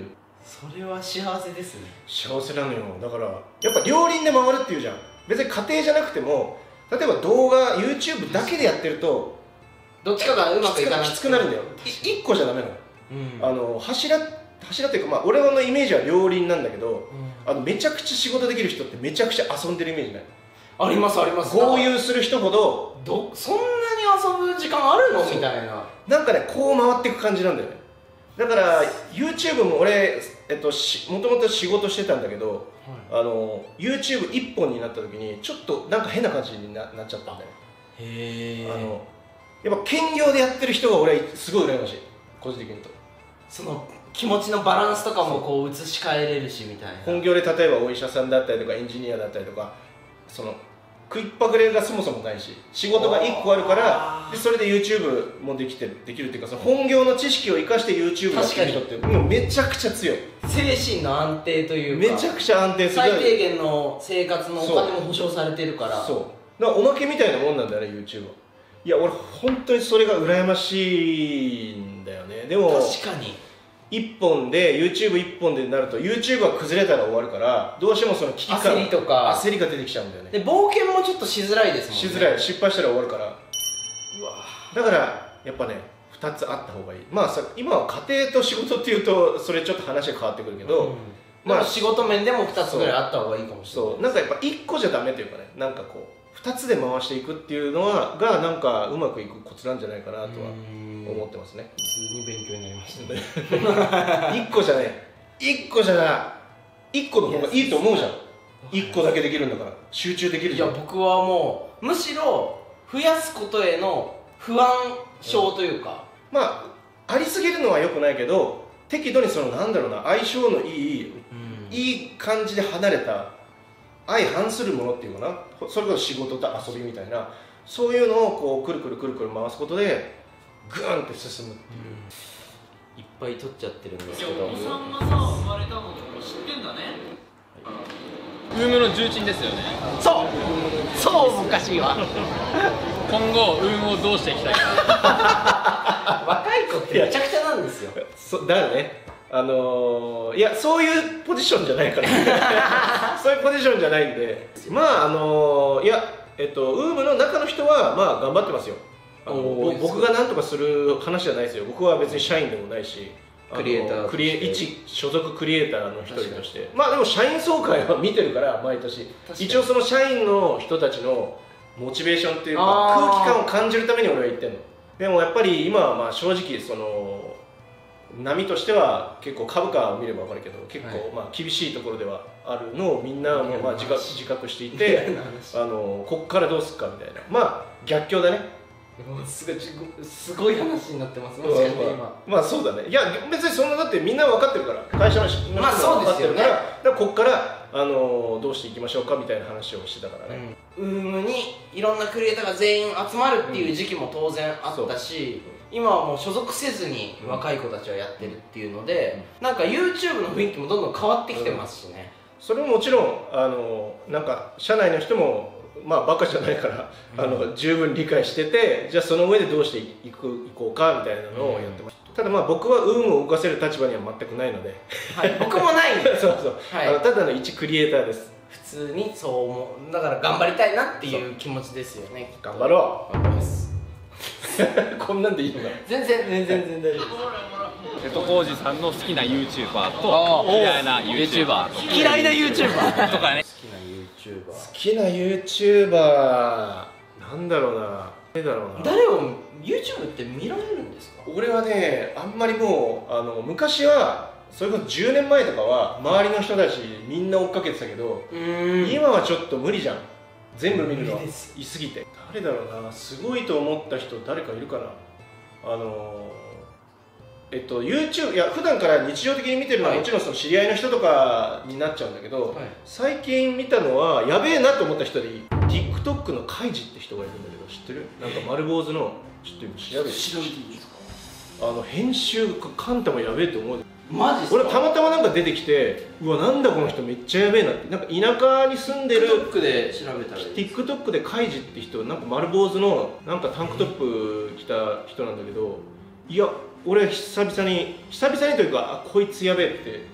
それは幸せですね。 幸せなのよ。だからやっぱ両輪で回るっていうじゃん。別に家庭じゃなくても、例えば動画 YouTube だけでやってるとどっちかがうまくいかないきつくなるんだよ。いっこじゃダメなの、 うん、 あの柱柱っていうか、まあ俺のイメージは両輪なんだけど、うん、あのめちゃくちゃ仕事できる人ってめちゃくちゃ遊んでるイメージない？ ありますあります。 豪遊する人ほどどそんなに遊ぶ時間あるのみたいな、 なんかねこう回っていく感じなんだよね。だから YouTube も俺、えっと、しもともと仕事してたんだけど、はい、あの YouTube 一本になった時にちょっとなんか変な感じに な, なっちゃったんだよ。 へえ。 あのやっぱ兼業でやってる人が俺はすごい羨ましい、個人的に言うと。 その気持ちのバランスとかもこう移し替えれるしみたいな。 本業で例えばお医者さんだったりとかエンジニアだったりとか、その食いっぱぐれがそもそもないし、仕事がいっこあるからでそれで YouTube もできてるできるっていうか、その本業の知識を生かして YouTube やってる人ってもうめちゃくちゃ強い。 精神の安定というかめちゃくちゃ安定する。 最低限の生活のお金も保証されてるから。 そうだからおまけみたいなもんなんだよね YouTube は。いや俺本当にそれが羨ましいんだよね。でも確かにいっぽんで YouTube いっぽんでなると YouTube は崩れたら終わるから、どうしてもその危機感焦りとか焦りが出てきちゃうんだよね。 で冒険もちょっとしづらいですもんね。 しづらい。失敗したら終わるから。うわーだからやっぱねふたつあった方がいい。まあさ今は家庭と仕事っていうとそれちょっと話が変わってくるけど、うん、 まあ仕事面でもふたつぐらいあった方がいいかもしれない。 そうなんかやっぱいっこじゃダメというかね、なんかこうふたつで回していくっていうのはがなんかうまくいくコツなんじゃないかなとは思ってますね。 普通に勉強になりましたね。 いっこじゃねいっこじゃないっこの方がいいと思うじゃん。いっこだけできるんだから集中できるじゃん。 いや僕はもうむしろ増やすことへの不安症というか、 うん、まあありすぎるのは良くないけど適度にそのなんだろうな相性のいい、うん、いい感じで離れた相反するものっていうかな、それこそ仕事と遊びみたいな、そういうのをこうくるくるくるくる回すことでグーンって進むっていう、 うん、いっぱい取っちゃってるんですけど。 お子さんがさ生まれたのとか知ってんだね。ウームの重鎮ですよね。 そうそう昔は今後ウームをどうしていきたいか。 若い子ってめちゃくちゃなんですよ。 そだよね。あのー、いやそういうポジションじゃないからそういうポジションじゃないんで、まああのー、いやえっとウームの中の人はまあ頑張ってますよ。あの僕が何とかする話じゃないですよ。僕は別に社員でもないし、 クリエイタークリエ一所属クリエイターの一人として、まあでも社員総会は見てるから毎年一応その社員の人たちのモチベーションっていうか空気感を感じるために俺は言ってんの。でもやっぱり今はまあ正直その波としては結構株価を見れば分かるけど結構まあ厳しいところではあるのをみんなもまあ自覚自覚していて、あのこっからどうするかみたいな、まあ逆境だね。 すごいすごい話になってます。もしかして今、 まあ、まあそうだね。いや別にそんなだってみんな分かってるから会社のまあそうですよね。 だからこっからあのどうしていきましょうかみたいな話をしてたからね。 ウームにいろんなクリエイターが全員集まるっていう時期も当然あったし、うん、今はもう所属せずに若い子たちはやってるっていうので、うん、なんか YouTube の雰囲気もどんどん変わってきてますしね、 うん、それももちろんあのなんか社内の人もまあバカじゃないから、うん、あの十分理解してて、じゃあその上でどうしていくいこうかみたいなのをやってます、うん、ただまあ僕は運を動かせる立場には全くないので、 はい、僕もないんでそうそう、はい、あのただの一クリエイターです。 普通にそう思う。だから頑張りたいなっていう気持ちですよね。 頑張ろう。頑張りますこんなんでいいのかな。 全然全然全然大丈夫です。 瀬戸康史さんの好きな YouTuber と嫌いな YouTuber 嫌いな YouTuber とかね。 好きな YouTuber なんだろうな、誰だろうな。 誰を YouTube って見られるんですか？ 俺はねあんまりもうあの昔はそれこそじゅうねんまえとかは周りの人たちみんな追っかけてたけど、今はちょっと無理じゃん。全部見るのはいすぎて。誰だろうな、すごいと思った人誰かいるかな。あのえっと YouTube、いや普段から日常的に見てるのはもちろんその知り合いの人とかになっちゃうんだけど、はい、最近見たのはやべえなと思った人で TikTok のカイジって人がいるんだけど知ってる？なんか丸坊主のちょっと今調べて調べていいですか？ あの編集カンタもやべえと思う。 マジっすか？ 俺たまたまなんか出てきて、うわなんだこの人めっちゃやべえなって。なんか田舎に住んでる TikTok で調べたらいい TikTok でカイジって人、なんか丸坊主のなんかタンクトップ着た人なんだけど、いや俺久々に久々にというかあこいつやべえって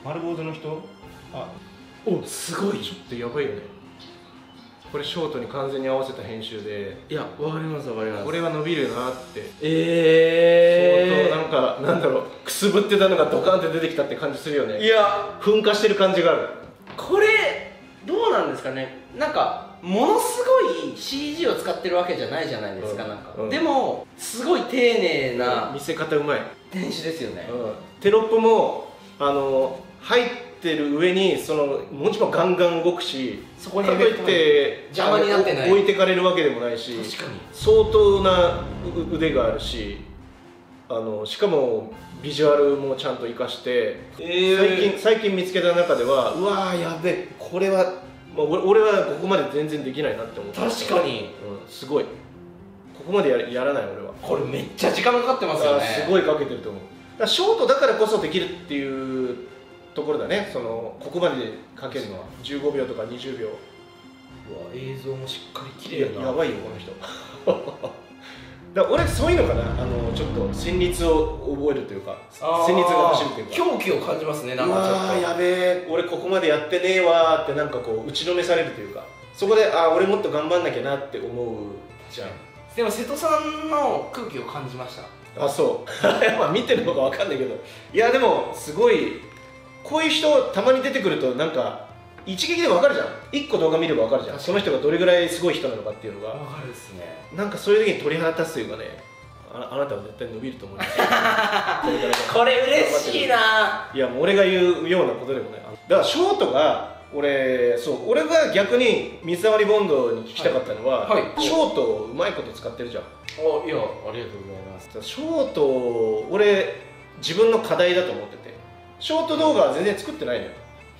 丸坊主の人、あ、 お、すごい。 ちょっとやばいよね。これショートに完全に合わせた編集で、 いや、わかりますわかります。 これは伸びるなって。 ええー、 相当なんかなんだろう、くすぶってたのがドカンって出てきたって感じするよね。 いや、 噴火してる感じがある。 これどうなんですかね。なんかものすごい シージー を使ってるわけじゃないじゃないですか、うん、なんか、うん、でもすごい丁寧な見せ方うまい編集ですよね、 うん、テロップもあの入ってる上にその文字もガンガン動くし、 そこにかといって邪魔になってない、 置いてかれるわけでもないし、 確かに相当な腕があるし、あのしかもビジュアルもちゃんと生かして、えー、最近最近見つけた中では、うわーやべえ、これは、まあ、俺はここまで全然できないなって思った。 確かに、 うん、すごい。ここまで や, やらない俺は。 これめっちゃ時間かかってますよね。 すごいかけてると思う。だからショートだからこそできるっていうところだね。そのここまでかけるのはじゅうごびょうとかにじゅうびょう。 うわ、映像もしっかり綺麗な。 やばいよこの人。だから俺そういうのかな、あのちょっと旋律を覚えるというか、旋律が走るというか、 狂気を感じますね。なんかちょっと、うわーやべえ、俺ここまでやってねえわーってなんかこう打ちのめされるというか、そこであー俺もっと頑張んなきゃなって思うじゃん。 でも瀬戸さんの空気を感じました。 あ、そうまあ見てるのかわかんないけど、いやでもすごい、こういう人たまに出てくるとなんか一撃でわかるじゃん。一個動画見ればわかるじゃん。その人がどれぐらいすごい人なのかっていうのがわかるですね。 なんかそういう時に鳥肌立つというかね、あ, あなたは絶対伸びると思います。 これ嬉しいな。 いやもう俺が言うようなことでもない。だからショートが俺、そう俺が逆に水溜りボンドに聞きたかったのは、はいはい、ショートをうまいこと使ってるじゃん。 あ、いや、ありがとうございます。 ショート俺自分の課題だと思ってて、ショート動画は全然作ってないのよ。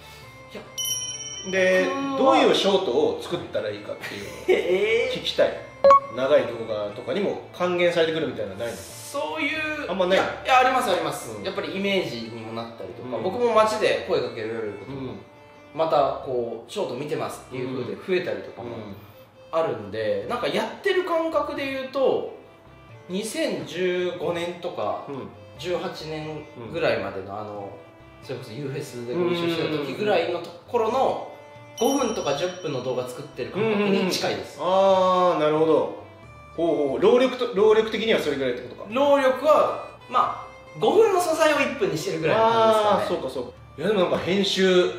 で、どういうショートを作ったらいいかっていうのを聞きたい。長い動画とかにも還元されてくるみたいなのないの？ そういうあんまない。 いや、いやありますあります、うん、やっぱりイメージにもなったりとか、うん、僕も街で声かけられることも、うん、またこうショート見てますっていう風で増えたりとかもあるんで、なんかやってる感覚で言うとにせんじゅうごねんとかじゅうはちねんぐらいまでのあのそれこそ ユーフェスでご一緒してた時ぐらいのところのごふんとかじゅっぷんの動画作ってる感覚に近いです。 ああ、なるほど。ほうほう、労力と労力的にはそれぐらいってことか。 労力はまあごふんの素材をいっぷんにしてるぐらいの感じですかね。 ああ、そうかそうか。いやでもなんか編集、はい、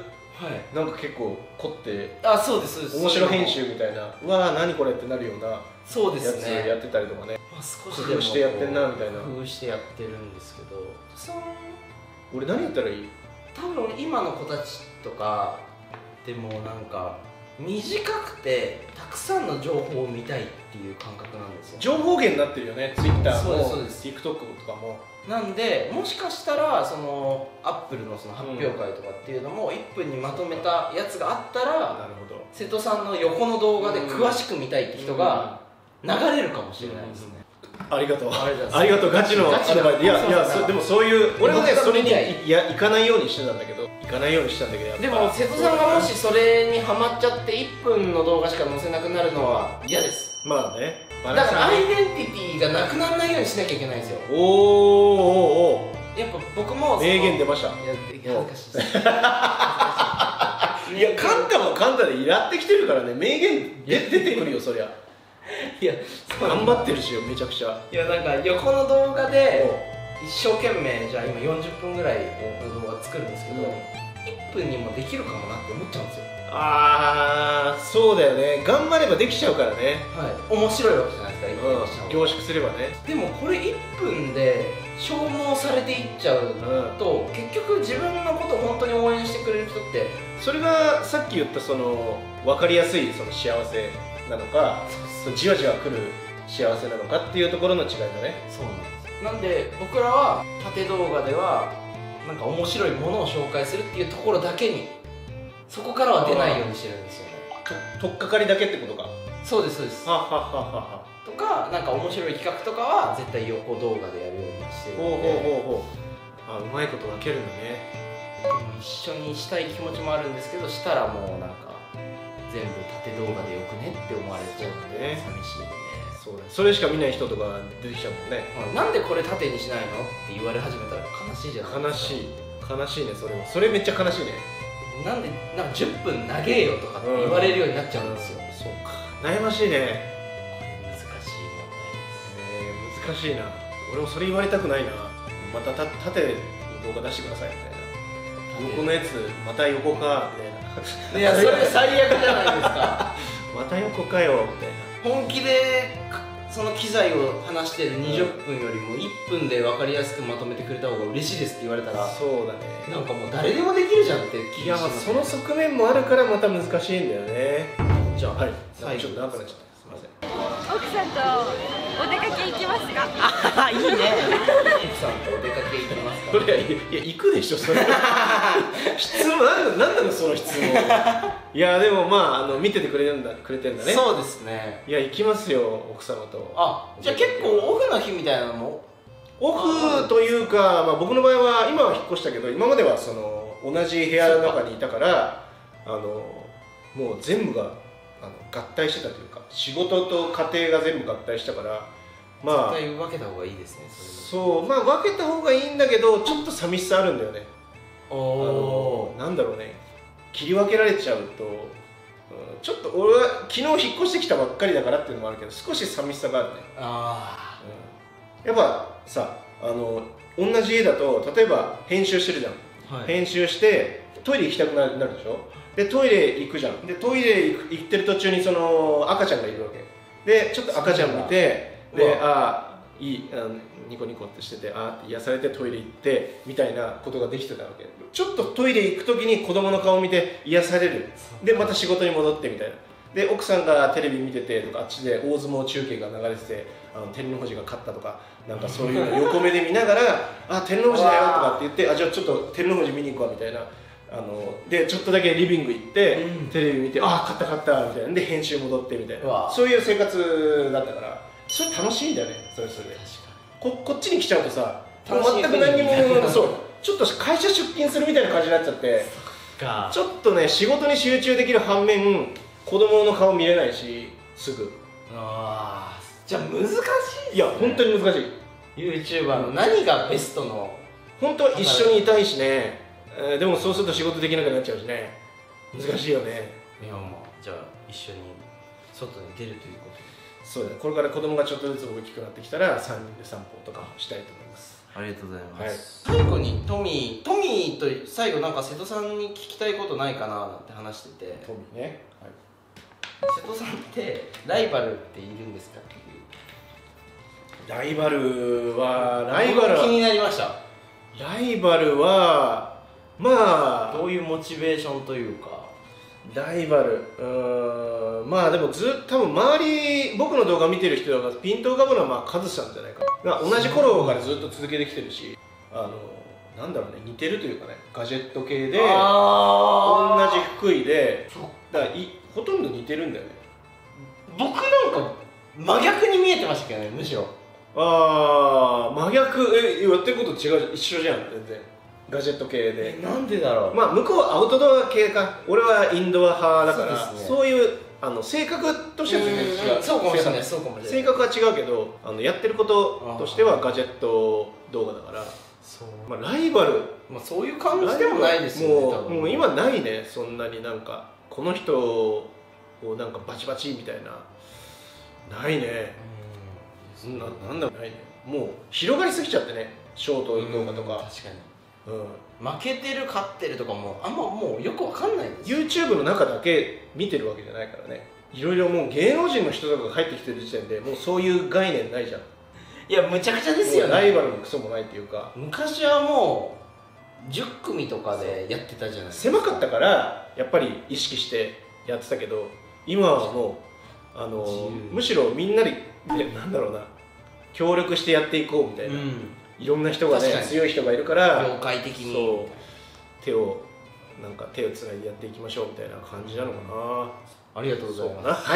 なんか結構凝って、 あ、そうですそうです。 面白編集みたいな、うわー何これってなるようなそうですね、 やつやってたりとかね。 まあ、少し工夫してやってんなみたいな。 工夫してやってるんですけど、 俺何やったらいい？ 多分今の子たちとかでもなんか短くてたくさんの情報を見たいっていう感覚なんですよ。 情報源になってるよね、ツイッターもそうです TikTok とかも。 なんでもしかしたらそのアップルのその発表会とかっていうのもいっぷんにまとめたやつがあったら、なるほど、瀬戸さんの横の動画で詳しく見たいって人が流れるかもしれないですね。 ありがとう、ありがとう、ガチのアドバイス。いやいや、でもそういう俺はね、それにいや行かないようにしてたんだけど、行かないようにしてたんだけど、 でも瀬戸さんがもしそれにハマっちゃっていっぷんの動画しか載せなくなるのは嫌です。 まあね、 だからアイデンティティがなくならないようにしなきゃいけないんですよ。 おーおーおー、やっぱ僕も名言出ました。いや、 恥ずかしいです。 いや、カンタもカンタでやってきてるからね、名言出てくるよ、そりゃ。 いや、 頑張ってるしよ、めちゃくちゃ。 いや、なんか横の動画で一生懸命じゃあ今よんじゅっぷんぐらいの動画作るんですけど、いっぷんにもできるかもなって思っちゃうんですよ。 ああ、そうだよね、頑張ればできちゃうからね。 はい、面白いわけじゃないですか、 うん、凝縮すればね。 でもこれいっぷんで消耗されていっちゃうと、うん、結局自分のことを本当に応援してくれる人って、 それがさっき言ったその分かりやすいその幸せなのか、じわじわ来る幸せなのかっていうところの違いだね。 そうなんです。なんで僕らは縦動画ではなんか面白いものを紹介するっていうところだけに、そこからは出ないようにしてるんですよね。 と取っかかりだけってことか。 そうですそうです。 ははははとか、なんか面白い企画とかは絶対横動画でやるようにしてるので。 ほうほうほうほう。あ、うまいこと分けるんだね。 でも一緒にしたい気持ちもあるんですけど、したらもうなんか全部縦動画でよくねって思われちゃうんで寂しいんで。 そうだね、それしか見ない人とか出てきちゃうもんね。 なんでこれ縦にしないのって言われ始めたら悲しいじゃないですか。 悲しい。 悲しいね。それはそれめっちゃ悲しいね。 なんでなんかじゅっぷん投げよとかって言われるようになっちゃうんですよ、 うん、そうか、悩ましいね。 これ難しい問題です。 えー、難しいな。俺もそれ言われたくないな。またた縦の動画出してくださいみたいな、横のやつまた横かみたいな。 いやそれ最悪じゃないですか。 また横かよみたいな。 本気でその機材を話してるにじゅっぷんよりもいっぷんで分かりやすくまとめてくれた方が嬉しいですって言われたら、 そうだね、 なんかもう誰でもできるじゃんって気いや、 がします、 その側面もあるからまた難しいんだよね。 じゃあ、 はい、 最後ちょっと長くなっちゃった、すみません。 奥さんとお出かけ行きますか？ あ、いいね。奥さんとお出かけ行きますか？ それいや行くでしょそれ。質問なんだなんなのその質問。いやでもまああの見ててくれるんだくれてんだね。 そうですね。 いや行きますよ奥様と。 あ、じゃあ結構オフの日みたいなのも。 オフというか、まあ僕の場合は今は引っ越したけど、今まではその同じ部屋の中にいたから、あのもう全部があの合体してたというか、仕事と家庭が全部合体したから。まあ、 絶対分けた方がいいですね。 そ, そうまあ分けた方がいいんだけど、ちょっと寂しさあるんだよね。 おお、 なんだろうね、切り分けられちゃうと、うん、ちょっと俺は昨日引っ越してきたばっかりだからっていうのもあるけど、少し寂しさがあるね。あ、うん、やっぱさ、あの同じ家だと例えば編集してるじゃん、はい、編集してトイレ行きたくなるでしょ。でトイレ行くじゃん。でトイレ行ってる途中にその赤ちゃんがいるわけで、ちょっと赤ちゃん見て、で、ああいいあニコニコってしてて、ああって癒されてトイレ行ってみたいなことができてたわけ。ちょっとトイレ行く時に子供の顔を見て癒される。でまた仕事に戻ってみたいな。で奥さんがテレビ見ててとか、あっちで大相撲中継が流れてて、あの照ノ富士が勝ったとか、なんかそういうの横目で見ながらあ照ノ富士だよとかって言って、あじゃあちょっと照ノ富士見に行こうみたいな。あのでちょっとだけリビング行って、うん、テレビ見て、あ勝った勝ったみたいな。で編集戻ってみたいな、そういう生活だったから、それ楽しいんだよね。それそれでこ, こっちに来ちゃうとさ、全く何にもそうちょっと会社出勤するみたいな感じになっちゃって、ちょっとね仕事に集中できる反面、子供の顔見れないしすぐ。ああ、 じゃあ難しいですね。 いや本当に難しい。 YouTuber の何がベストの、 本当は一緒にいたいしね、えー、でもそうすると仕事できなくなっちゃうしね、難しいよね。 いやまあじゃあ一緒に外に出るということで。 そうだね、これから子供がちょっとずつ大きくなってきたらさんにんで散歩とかしたいと思います。 ありがとうございます、はい、最後にトミートミーと最後なんか瀬戸さんに聞きたいことないかななんて話してて。 トミーね、はい、 瀬戸さんってライバルっているんですかっていう。 ライバルはライバルは気になりました。 ライバルはまあどういうモチベーションというか。 ライバル、うーん、まあでもずっと多分周り僕の動画見てる人がピントを浮かぶのはまあカズさんじゃないかな。同じ頃からずっと続けてきてるし、あのなんだろうね、似てるというかね、ガジェット系で同じ福井で、だからいほとんど似てるんだよね。 僕なんか真逆に見えてましたけどね、むしろ。 ああ真逆。えやってること違う、一緒じゃん全然。ガジェット系で。 なんでだろう。 まあ向こうはアウトドア系か、俺はインドア派だから、そうですね、そういうあの性格としては全然違う。 そうかもしれない、そうかもしれない。 性格は違うけど、あのやってることとしてはガジェット動画だから、そう、まあ、ライバル、 まあ、そういう感じでもないですよね。 もう、もう今ないね、そんなになんかこの人をなんかバチバチみたいな、ないね。うん、ななんだろう、ないね。もう広がりすぎちゃってね、ショート動画とか。 確かに。うん、負けてる勝ってるとかもあんまもうよくわかんないです。 YouTube の中だけ見てるわけじゃないからね。いろいろもう芸能人の人とかが入ってきてる時点でもうそういう概念ないじゃん。 いやむちゃくちゃですよね。 ライバルもクソもないっていうか、 昔はもうじゅっくみとかでやってたじゃないですか。狭かったからやっぱり意識してやってたけど、今はもうあのむしろみんなでなんだろうな、協力してやっていこうみたいな、うん、いろんな人がね、強い人がいるから業界的にそう手をなんか手をつないでやっていきましょうみたいな感じなのかな。 ありがとうございます。 はい、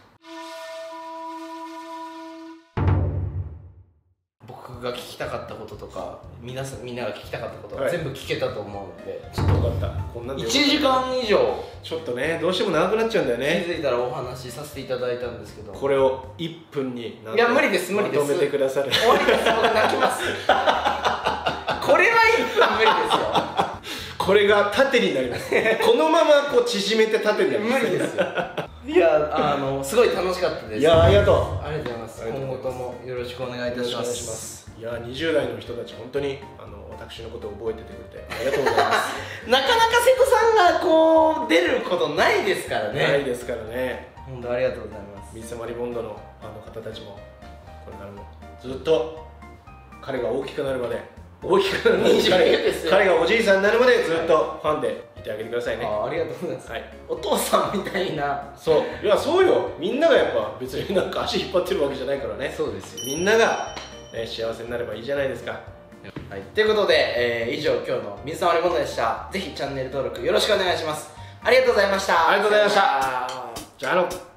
僕が聞きたかったこととか皆さんみんなが聞きたかったことは全部聞けたと思うので、 ちょっとよかった。こんなんでいちじかん以上ちょっとねどうしても長くなっちゃうんだよね。 気づいたらお話しさせていただいたんですけど、 これをいっぷんにいや無理です無理です、 まとめてくださる。 終わりです。僕泣きます。 これはいっぷん無理ですよ。 これが縦になります。このままこう縮めて縦になります。 無理ですよ。いや、あのすごい楽しかったです。 いや、ありがとう。 ありがとうございます。今後ともよろしくお願いいたします。 いや、にじゅう代の人たち本当にあの私のことを覚えててくれてありがとうございます。 なかなか瀬戸さんがこう出ることないですからね。 ないですからね。 本当ありがとうございます。 水溜りボンドのあの方たちもこれからもずっと彼が大きくなるまで、大きくなるまで彼, 彼がおじいさんになるまでずっとファンでいてあげてくださいね。 あ, ありがとうございます、 はい、 お父さんみたいな。 そう、いや、そうよ。みんながやっぱ別になんか足引っ張ってるわけじゃないからね。 そうですよ。 みんなが、ね、幸せになればいいじゃないですか。 はい、ということで、えー、以上今日の水溜りボンドでした。ぜひチャンネル登録よろしくお願いします。ありがとうございました。 ありがとうございました。じゃあの